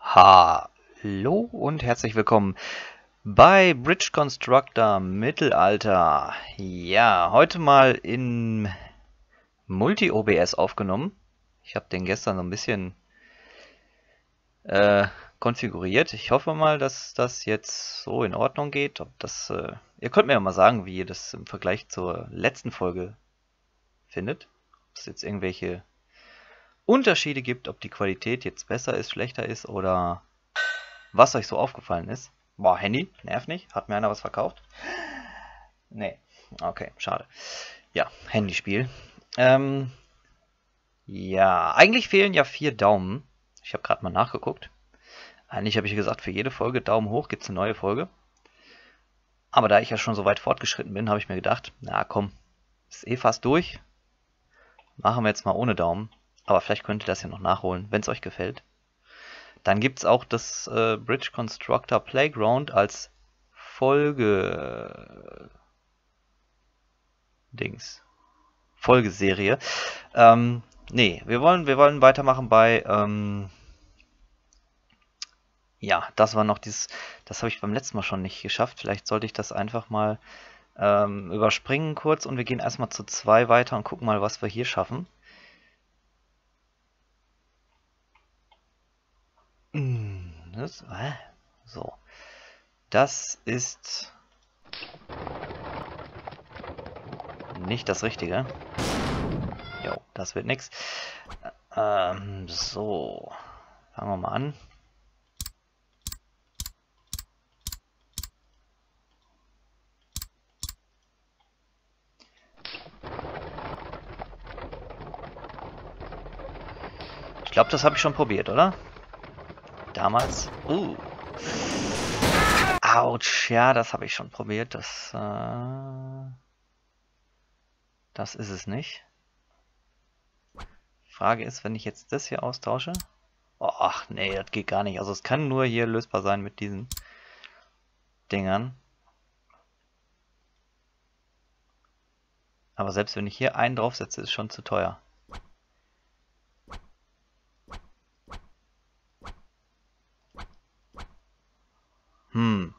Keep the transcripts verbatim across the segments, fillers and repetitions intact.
Hallo und herzlich willkommen bei Bridge Constructor Mittelalter. Ja, heute mal in Multi-O B S aufgenommen. Ich habe den gestern so ein bisschen äh, konfiguriert. Ich hoffe mal, dass das jetzt so in Ordnung geht. Ob das, äh, ihr könnt mir ja mal sagen, wie ihr das im Vergleich zur letzten Folge findet. Ob es jetzt irgendwelche Unterschiede gibt, ob die Qualität jetzt besser ist, schlechter ist oder was euch so aufgefallen ist. Boah, Handy, nervt nicht. Hat mir einer was verkauft? Nee. Okay, schade. Ja, Handyspiel. Ähm, ja, eigentlich fehlen ja vier Daumen. Ich habe gerade mal nachgeguckt. Eigentlich habe ich gesagt, für jede Folge Daumen hoch gibt es eine neue Folge. Aber da ich ja schon so weit fortgeschritten bin, habe ich mir gedacht, na komm, ist eh fast durch. Machen wir jetzt mal ohne Daumen. Aber vielleicht könnt ihr das ja noch nachholen, wenn es euch gefällt. Dann gibt es auch das äh, Bridge Constructor Playground als Folge Dings. Folgeserie. Ähm, nee, wir wollen, wir wollen weitermachen bei ähm, ja, das war noch dieses, das habe ich beim letzten Mal schon nicht geschafft. Vielleicht sollte ich das einfach mal ähm, überspringen kurz und wir gehen erstmal zu zwei weiter und gucken mal, was wir hier schaffen. Das, äh, so. Das ist nicht das Richtige. Jo, das wird nix. Ähm, so. Fangen wir mal an. Ich glaube, das habe ich schon probiert, oder? Damals. Uh. Autsch, ja, das habe ich schon probiert. Das, äh, das ist es nicht. Frage ist, wenn ich jetzt das hier austausche. Oh, ach nee, das geht gar nicht. Also es kann nur hier lösbar sein mit diesen Dingern. Aber selbst wenn ich hier einen draufsetze, ist schon zu teuer. Hm.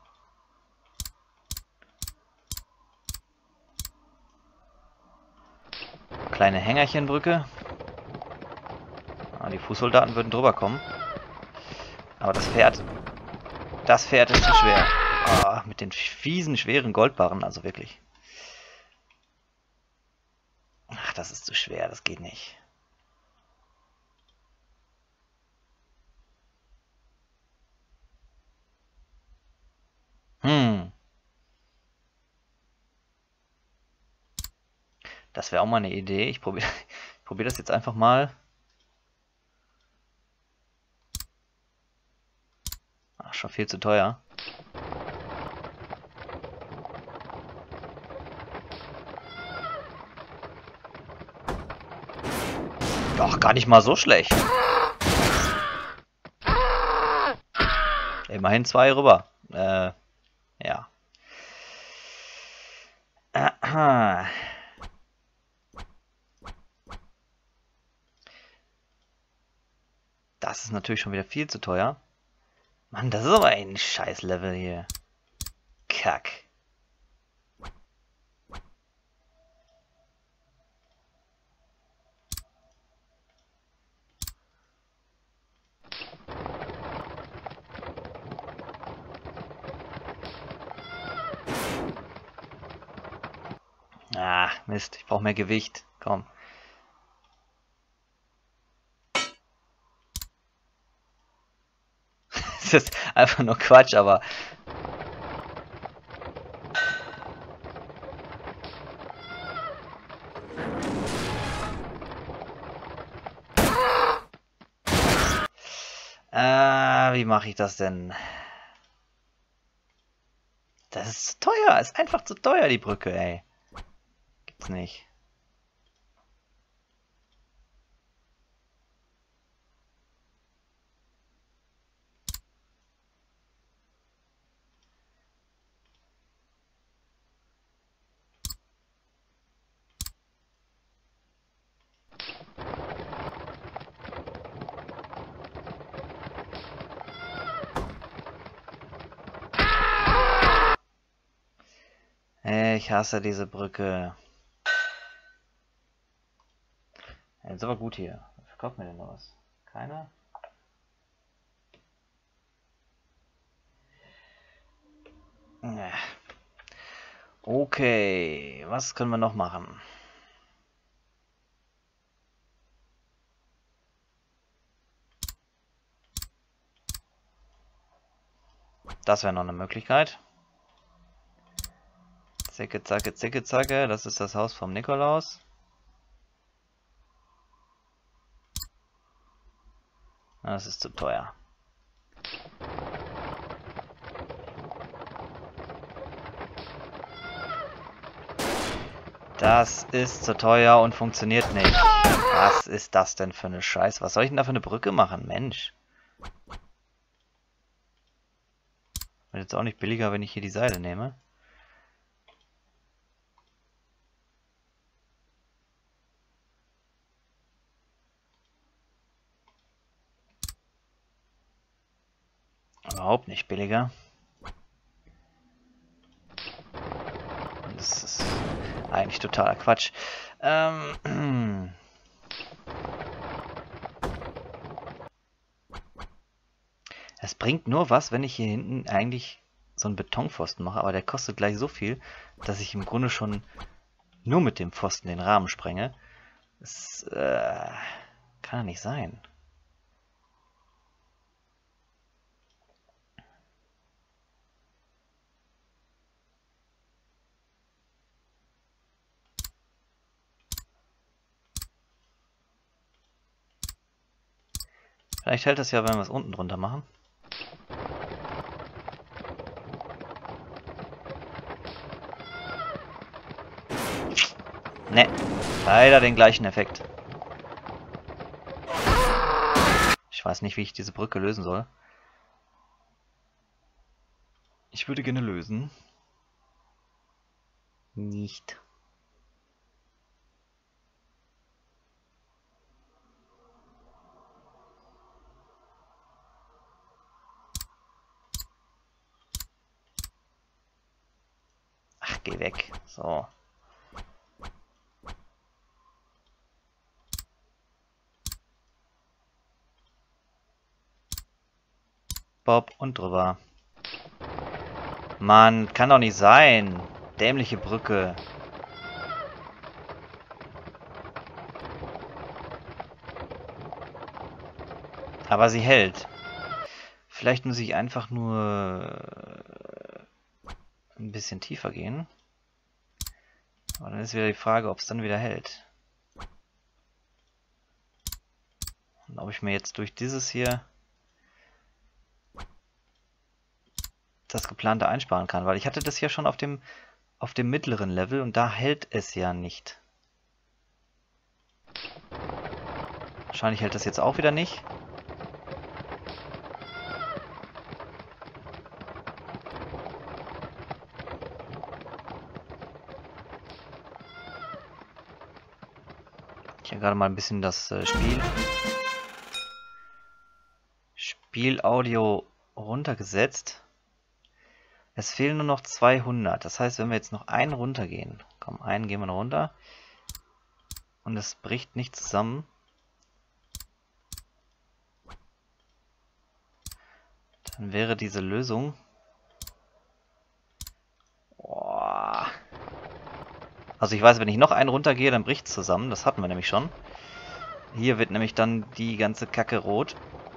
Kleine Hängerchenbrücke. Ah, die Fußsoldaten würden drüber kommen. Aber das Pferd, das Pferd ist zu schwer. Ah, mit den fiesen, schweren Goldbarren, also wirklich. Ach, das ist zu schwer, das geht nicht. Hm. Das wäre auch mal eine Idee. Ich probiere probier das jetzt einfach mal. Ach, schon viel zu teuer. Doch, gar nicht mal so schlecht. Immerhin zwei rüber. Äh, ja. Das ist natürlich schon wieder viel zu teuer. Mann, das ist aber ein scheiß Level hier. Kack. Ah, Mist, ich brauche mehr Gewicht. Komm. Das ist einfach nur Quatsch, aber... Äh, wie mache ich das denn? Das ist zu teuer. Ist einfach zu teuer, die Brücke, ey. Gibt's nicht. ich hasse diese Brücke. Jetzt aber gut hier. Was verkauft mir denn noch was? Keiner? Ja. Okay, was können wir noch machen? Das wäre noch eine Möglichkeit. Zicke, zacke, zicke, zacke. Das ist das Haus vom Nikolaus. Das ist zu teuer. Das ist zu teuer und funktioniert nicht. Was ist das denn für eine Scheiße? Was soll ich denn da für eine Brücke machen? Mensch. Wird jetzt auch nicht billiger, wenn ich hier die Seile nehme. Überhaupt nicht billiger. Das ist eigentlich totaler Quatsch. Ähm... Es bringt nur was, wenn ich hier hinten eigentlich so einen Betonpfosten mache, aber der kostet gleich so viel, dass ich im Grunde schon nur mit dem Pfosten den Rahmen sprenge. Das äh, kann ja nicht sein. Vielleicht hält das ja, wenn wir es unten drunter machen. Ne, leider den gleichen Effekt. Ich weiß nicht, wie ich diese Brücke lösen soll. Ich würde gerne lösen. Nicht. Ach, geh weg. So. Bob und drüber. Mann, kann doch nicht sein. Dämliche Brücke. Aber sie hält. Vielleicht muss ich einfach nur ein bisschen tiefer gehen. Aber dann ist wieder die Frage, ob es dann wieder hält. Und ob ich mir jetzt durch dieses hier das geplante einsparen kann. Weil ich hatte das ja schon auf dem, auf dem mittleren Level und da hält es ja nicht. Wahrscheinlich hält das jetzt auch wieder nicht. Ich habe gerade mal ein bisschen das äh, Spiel Spielaudio runtergesetzt. Es fehlen nur noch zweihundert. Das heißt, wenn wir jetzt noch einen runtergehen, komm, einen gehen wir noch runter und es bricht nicht zusammen, dann wäre diese Lösung. Boah. Also ich weiß, wenn ich noch einen runtergehe, dann bricht es zusammen. Das hatten wir nämlich schon. Hier wird nämlich dann die ganze Kacke rot.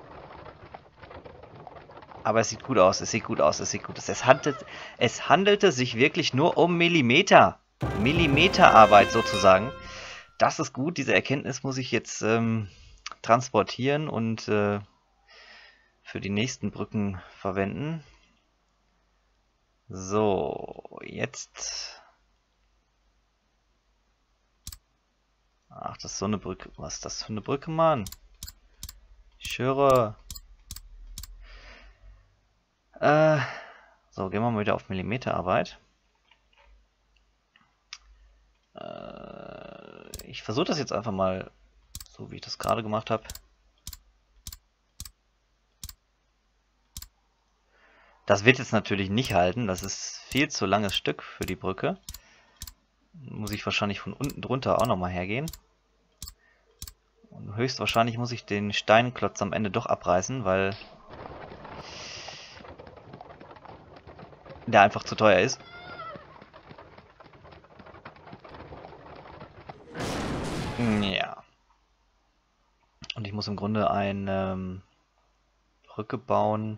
Aber es sieht gut aus, es sieht gut aus, es sieht gut aus. Es, handelt, es handelte sich wirklich nur um Millimeter. Millimeterarbeit sozusagen. Das ist gut, diese Erkenntnis muss ich jetzt ähm, transportieren und äh, für die nächsten Brücken verwenden. So, jetzt... Ach, das ist so eine Brücke. Was ist das für eine Brücke, Mann? Ich höre... Äh, so, gehen wir mal wieder auf Millimeterarbeit. Äh, ich versuche das jetzt einfach mal, so wie ich das gerade gemacht habe. Das wird jetzt natürlich nicht halten. Das ist viel zu langes Stück für die Brücke. Muss ich wahrscheinlich von unten drunter auch nochmal hergehen. Und höchstwahrscheinlich muss ich den Steinklotz am Ende doch abreißen, weil der einfach zu teuer ist. Ja. Und ich muss im Grunde eine ähm, Brücke bauen.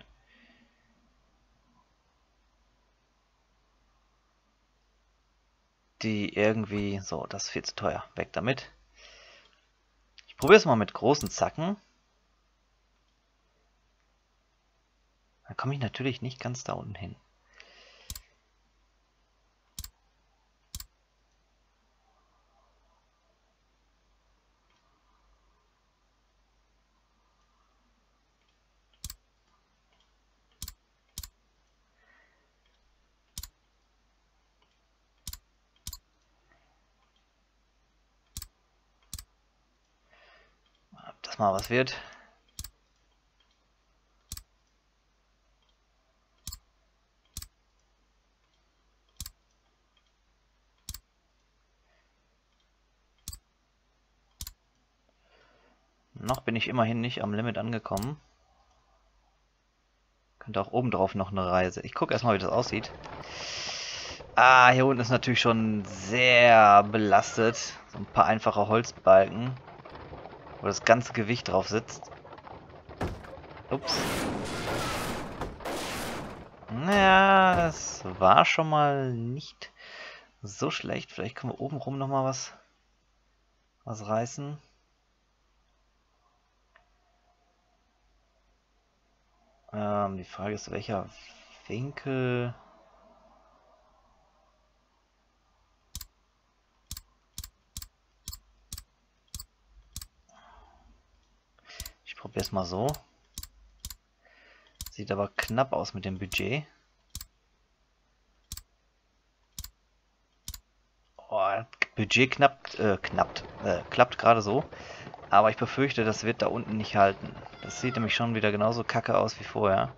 Die irgendwie... So, das ist viel zu teuer. Weg damit. Ich probiere es mal mit großen Zacken. Da komme ich natürlich nicht ganz da unten hin. Ob das mal was wird. Noch bin ich immerhin nicht am Limit angekommen. Könnte auch oben drauf noch eine Reise. Ich gucke erstmal, wie das aussieht. Ah, hier unten ist natürlich schon sehr belastet. So ein paar einfache Holzbalken, wo das ganze Gewicht drauf sitzt. Ups. Naja, es war schon mal nicht so schlecht. Vielleicht können wir oben rum nochmal was, was reißen. Ähm, die Frage ist, welcher Winkel... Ich probiere es mal so. Sieht aber knapp aus mit dem Budget. Oh, Budget knappt, äh, knappt, äh, klappt gerade so. Aber ich befürchte, das wird da unten nicht halten. Das sieht nämlich schon wieder genauso kacke aus wie vorher.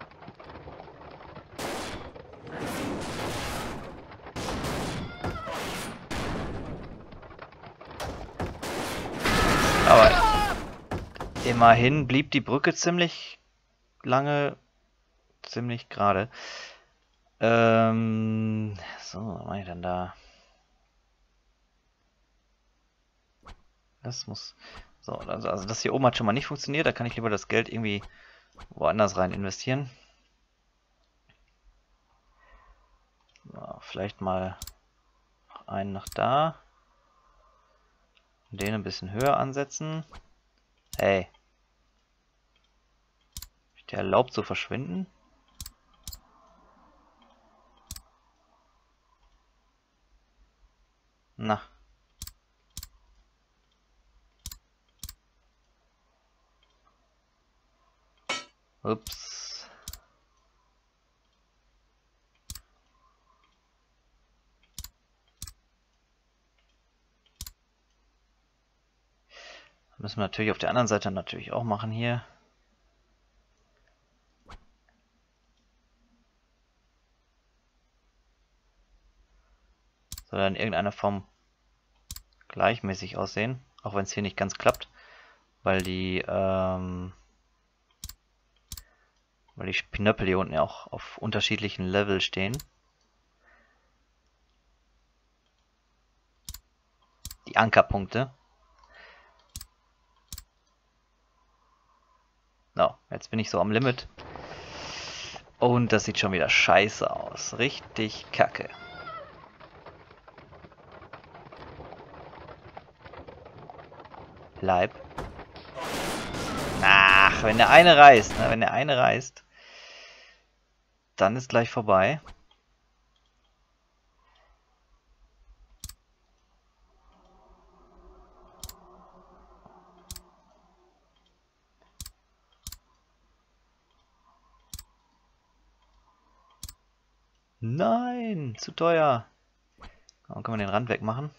Aber immerhin blieb die Brücke ziemlich lange, ziemlich gerade. Ähm, so, was mache ich denn da? Das muss... So, also, also das hier oben hat schon mal nicht funktioniert. Da kann ich lieber das Geld irgendwie woanders rein investieren. So, vielleicht mal einen nach da. Den ein bisschen höher ansetzen. Hey. Ist der erlaubt zu verschwinden? Na. Ups. Müssen wir natürlich auf der anderen Seite natürlich auch machen hier. Soll er in irgendeiner Form gleichmäßig aussehen, auch wenn es hier nicht ganz klappt, weil die ähm, weil die Pinöppel hier unten ja auch auf unterschiedlichen Level stehen. Die Ankerpunkte. So, jetzt bin ich so am Limit. Und das sieht schon wieder scheiße aus. Richtig kacke. Bleib. Ach, wenn der eine reißt, ne? Wenn der eine reißt, dann ist gleich vorbei. Nein, zu teuer. Dann können wir den Rand wegmachen.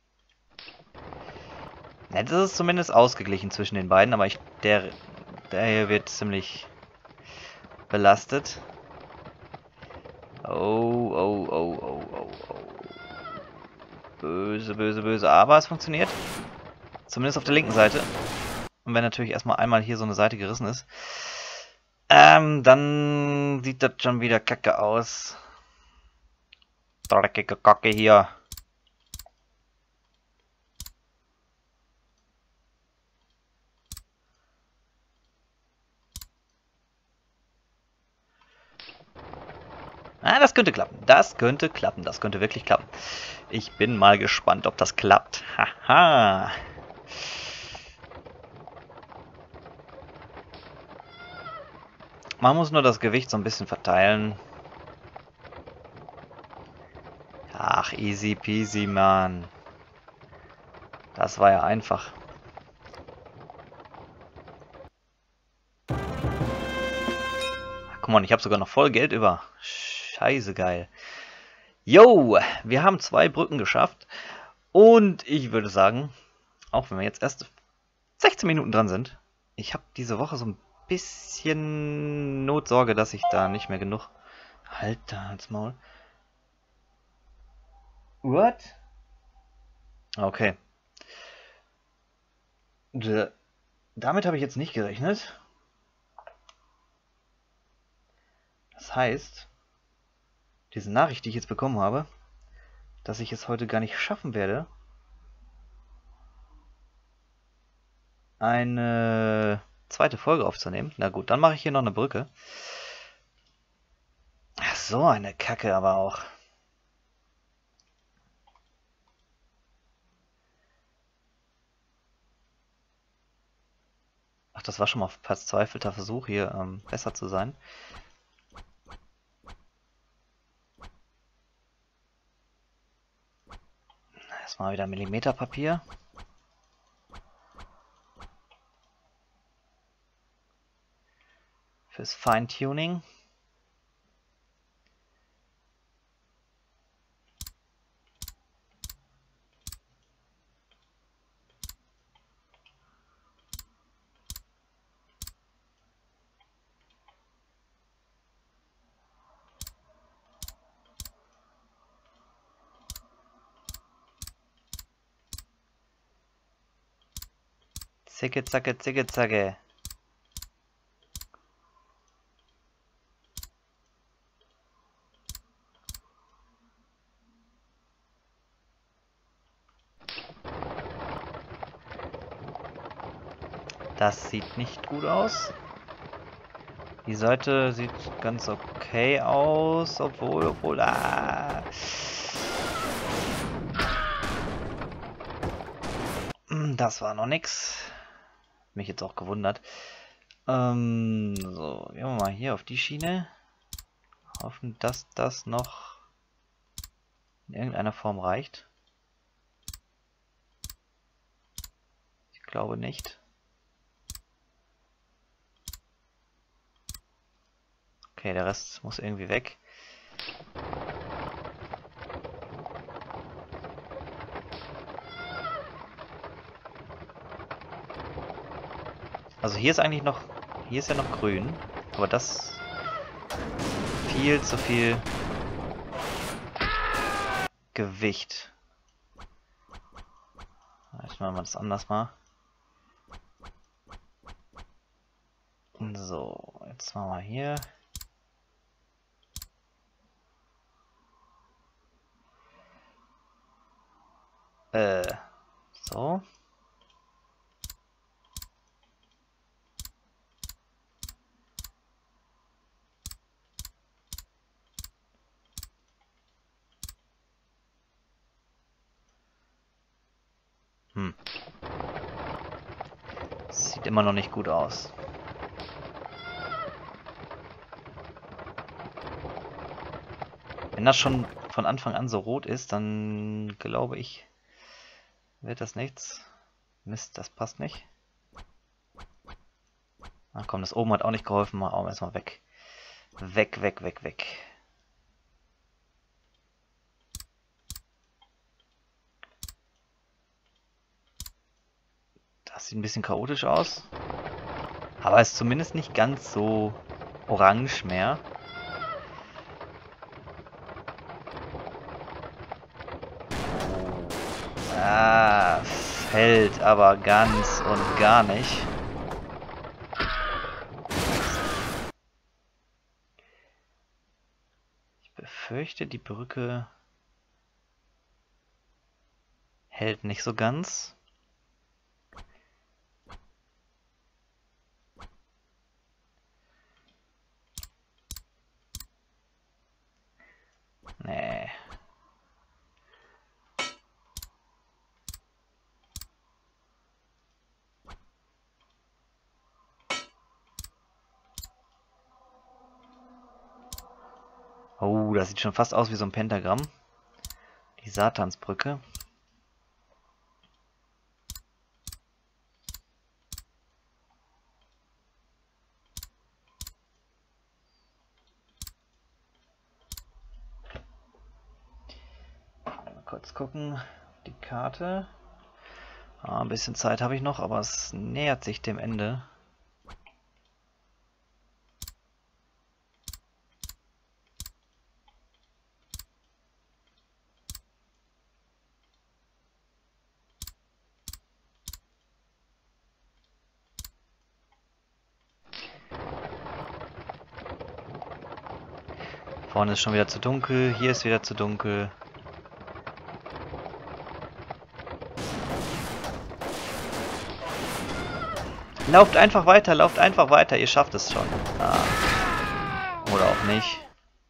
Jetzt ist es zumindest ausgeglichen zwischen den beiden, aber ich, der, der hier wird ziemlich belastet. Oh, oh, oh, oh, oh, oh. Böse, böse, böse. Aber es funktioniert. Zumindest auf der linken Seite. Und wenn natürlich erstmal einmal hier so eine Seite gerissen ist, ähm, dann sieht das schon wieder kacke aus. Dreckige Kacke hier. Ah, das könnte klappen. Das könnte klappen. Das könnte wirklich klappen. Ich bin mal gespannt, ob das klappt. Haha. Man muss nur das Gewicht so ein bisschen verteilen. Ach, easy peasy, Mann. Das war ja einfach. Ach, guck mal, ich habe sogar noch voll Geld über. Scheiße geil. Yo, wir haben zwei Brücken geschafft. Und ich würde sagen, auch wenn wir jetzt erst sechzehn Minuten dran sind, ich habe diese Woche so ein bisschen Notsorge, dass ich da nicht mehr genug... Halt da ins Maul. What? Okay. D- Damit habe ich jetzt nicht gerechnet. Das heißt, diese Nachricht, die ich jetzt bekommen habe, dass ich es heute gar nicht schaffen werde, eine zweite Folge aufzunehmen. Na gut, dann mache ich hier noch eine Brücke. Ach, so eine Kacke aber auch. Ach, das war schon mal verzweifelter Versuch, hier ähm, besser zu sein. Erstmal wieder Millimeterpapier. Fürs Feintuning. Zicke, zacke, zicke, zacke. Das sieht nicht gut aus. Die Seite sieht ganz okay aus, obwohl, obwohl, ah. Das war noch nix. Mich jetzt auch gewundert. Ähm, so, gehen wir mal hier auf die Schiene. Hoffen, dass das noch in irgendeiner Form reicht. Ich glaube nicht. Okay, der Rest muss irgendwie weg. Also hier ist eigentlich noch, hier ist ja noch grün, aber das viel zu viel Gewicht. Jetzt machen wir das anders mal. So, jetzt machen wir hier. Äh, so. Hm. Sieht immer noch nicht gut aus. Wenn das schon von Anfang an so rot ist, dann glaube ich, wird das nichts. Mist, das passt nicht. Ach komm, das oben hat auch nicht geholfen. Mal auch erstmal weg. Weg, weg, weg, weg. Das sieht ein bisschen chaotisch aus. Aber ist zumindest nicht ganz so orange mehr. Ah, fällt aber ganz und gar nicht. Ich befürchte, die Brücke hält nicht so ganz. Nee. Oh, das sieht schon fast aus wie so ein Pentagramm. Die Satansbrücke. Mal kurz gucken auf die Karte. Ah, ein bisschen Zeit habe ich noch, aber es nähert sich dem Ende. Vorne ist schon wieder zu dunkel, hier ist wieder zu dunkel. Lauft einfach weiter, lauft einfach weiter, ihr schafft es schon. Ah. Oder auch nicht.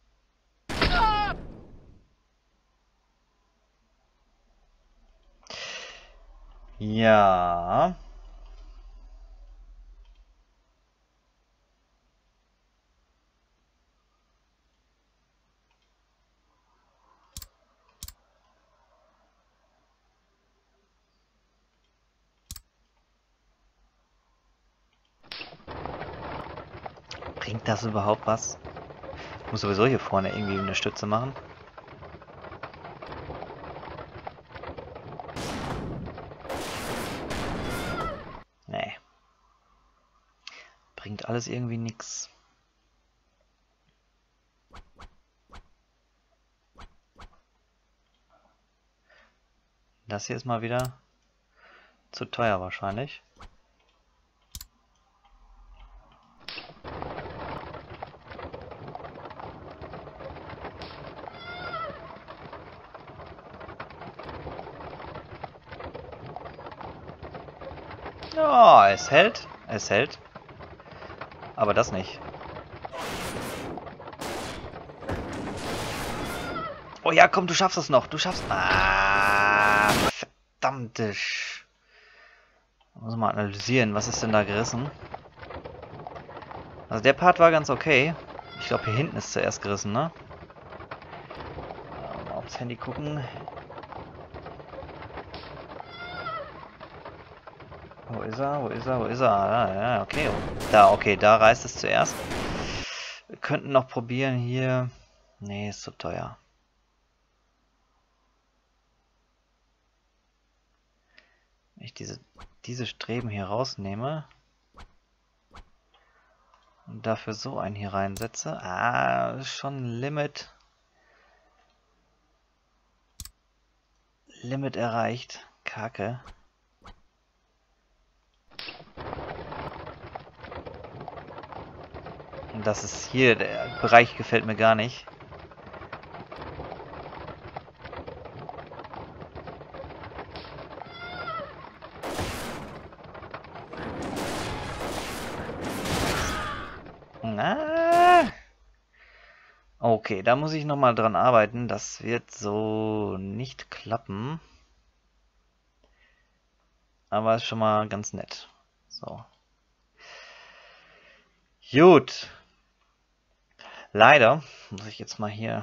Ja. Bringt das überhaupt was? Ich muss sowieso hier vorne irgendwie eine Stütze machen. Nee. Bringt alles irgendwie nix. Das hier ist mal wieder zu teuer wahrscheinlich. Ja, oh, es hält. Es hält. Aber das nicht. Oh ja, komm, du schaffst es noch. Du schaffst... Ah, verdammte Sch... Muss mal analysieren, was ist denn da gerissen? Also der Part war ganz okay. Ich glaube, hier hinten ist zuerst gerissen, ne? Mal aufs Handy gucken. Wo ist er? Wo ist er? Wo ist er? Ah, ja, okay. Da, okay, da reißt es zuerst. Wir könnten noch probieren hier. Nee, ist zu teuer. Wenn ich diese, diese Streben hier rausnehme und dafür so einen hier reinsetze. Ah, ist schon Limit. Limit erreicht. Kacke. Und das ist hier, der Bereich gefällt mir gar nicht. Na. Okay, da muss ich nochmal dran arbeiten. Das wird so nicht klappen. Aber ist schon mal ganz nett. So. Gut. Leider muss ich jetzt mal hier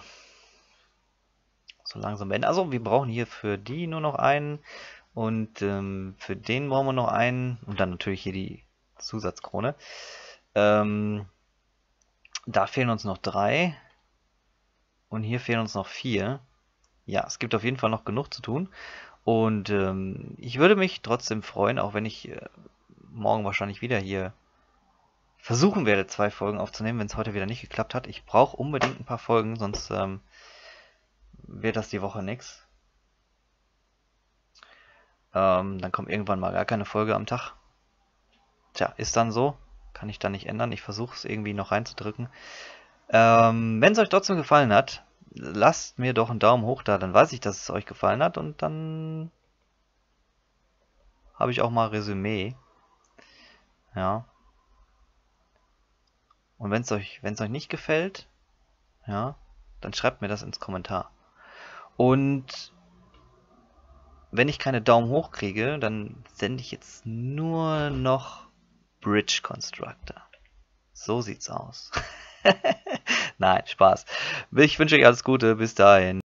so langsam beenden. Also wir brauchen hier für die nur noch einen. Und ähm, für den brauchen wir noch einen. Und dann natürlich hier die Zusatzkrone. Ähm, da fehlen uns noch drei. Und hier fehlen uns noch vier. Ja, es gibt auf jeden Fall noch genug zu tun. Und ähm, ich würde mich trotzdem freuen, auch wenn ich äh, morgen wahrscheinlich wieder hier versuchen werde, zwei Folgen aufzunehmen, wenn es heute wieder nicht geklappt hat. Ich brauche unbedingt ein paar Folgen, sonst ähm, wird das die Woche nix. Ähm, dann kommt irgendwann mal gar keine Folge am Tag. Tja, ist dann so. Kann ich dann nicht ändern. Ich versuche es irgendwie noch reinzudrücken. Ähm, wenn es euch trotzdem gefallen hat, lasst mir doch einen Daumen hoch da. Dann weiß ich, dass es euch gefallen hat. Und dann habe ich auch mal Resümee. Ja. Und wenn es euch, wenn es euch nicht gefällt, ja, dann schreibt mir das ins Kommentar. Und wenn ich keine Daumen hoch kriege, dann sende ich jetzt nur noch Bridge Constructor. So sieht's aus. Nein, Spaß. Ich wünsche euch alles Gute. Bis dahin.